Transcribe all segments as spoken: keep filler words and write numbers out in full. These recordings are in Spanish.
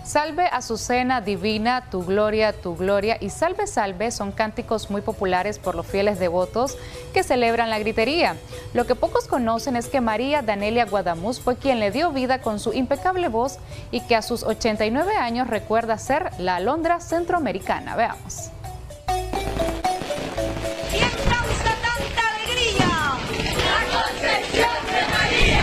Salve Azucena Divina, tu gloria, tu gloria y Salve Salve son cánticos muy populares por los fieles devotos que celebran la gritería. Lo que pocos conocen es que María Danelia Guadamuz fue quien le dio vida con su impecable voz y que a sus ochenta y nueve años recuerda ser la alondra centroamericana. Veamos. ¿Quién causa tanta alegría? La Concepción de María.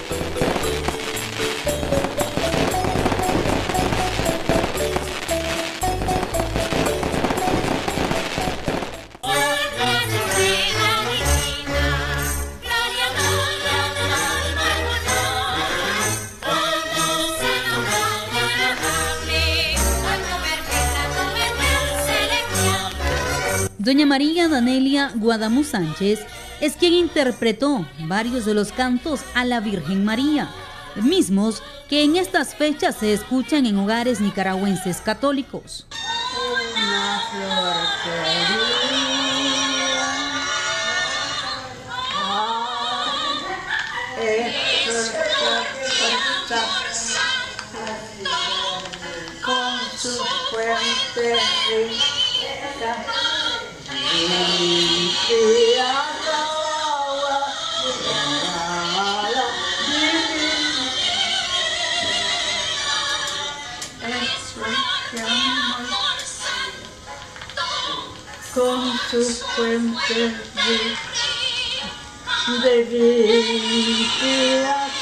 Doña María Danelia Guadamuz Sánchez es quien interpretó varios de los cantos a la Virgen María, mismos que en estas fechas se escuchan en hogares nicaragüenses católicos. Una flor con su fuente rica. Con su fuente de vida.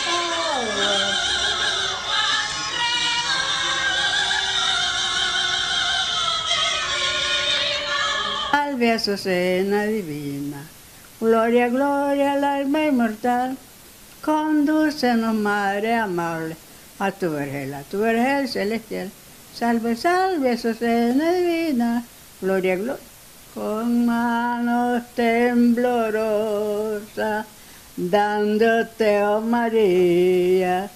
Salve Azucena Divina, gloria, gloria al alma inmortal, condúcenos, Madre amable, a tu vergel, a tu vergel celestial. Salve, salve Azucena Divina, gloria, gloria. Con manos temblorosas, dándote, oh María,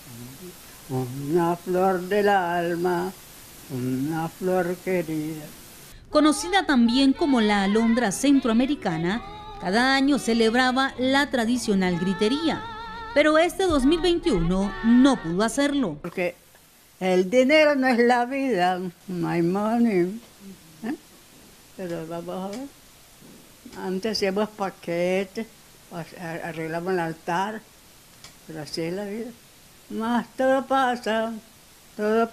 una flor del alma, una flor querida. Conocida también como la alondra centroamericana, cada año celebraba la tradicional gritería, pero este dos mil veintiuno no pudo hacerlo. Porque el dinero no es la vida, no hay money. ¿eh? Pero vamos a ver, antes hacíamos paquetes, arreglamos el altar, pero así es la vida. Mas todo pasa, todo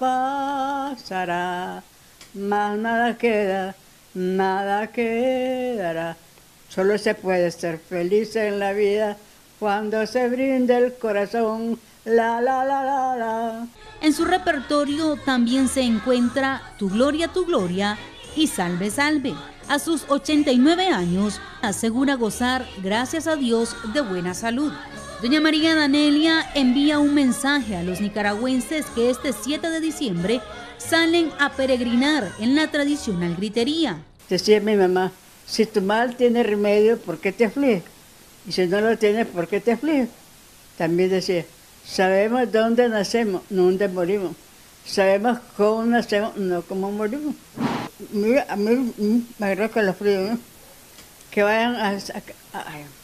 pasará. Más nada queda, nada quedará. Solo se puede ser feliz en la vida cuando se brinde el corazón. La, la, la, la, la. En su repertorio también se encuentra Tu Gloria, Tu Gloria y Salve, Salve. A sus ochenta y nueve años asegura gozar, gracias a Dios, de buena salud. Doña María Danelia envía un mensaje a los nicaragüenses que este siete de diciembre salen a peregrinar en la tradicional gritería. Decía mi mamá, si tu mal tiene remedio, ¿por qué te afliges? Y si no lo tienes, ¿por qué te afliges? También decía, sabemos dónde nacemos, no dónde morimos. Sabemos cómo nacemos, no cómo morimos. Mira, a mí me agarró con los fríos, ¿no? Que vayan a, a, a,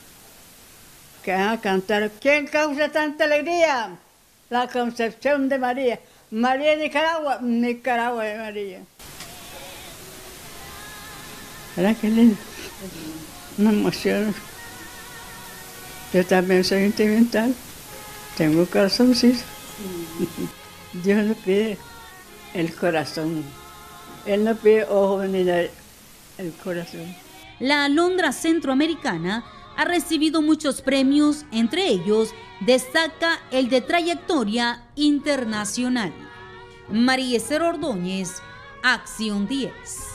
que vayan a cantar. ¿Quién causa tanta alegría? La Concepción de María. María de Nicaragua, Nicaragua de María. ¿Verdad qué lindo? Me emociona. Yo también soy sentimental. Tengo un corazoncito. Dios no pide el corazón. Él no pide ojos ni nada, el corazón. La alondra centroamericana ha recibido muchos premios, entre ellos destaca el de trayectoria internacional. María Esther Ordóñez, Acción diez.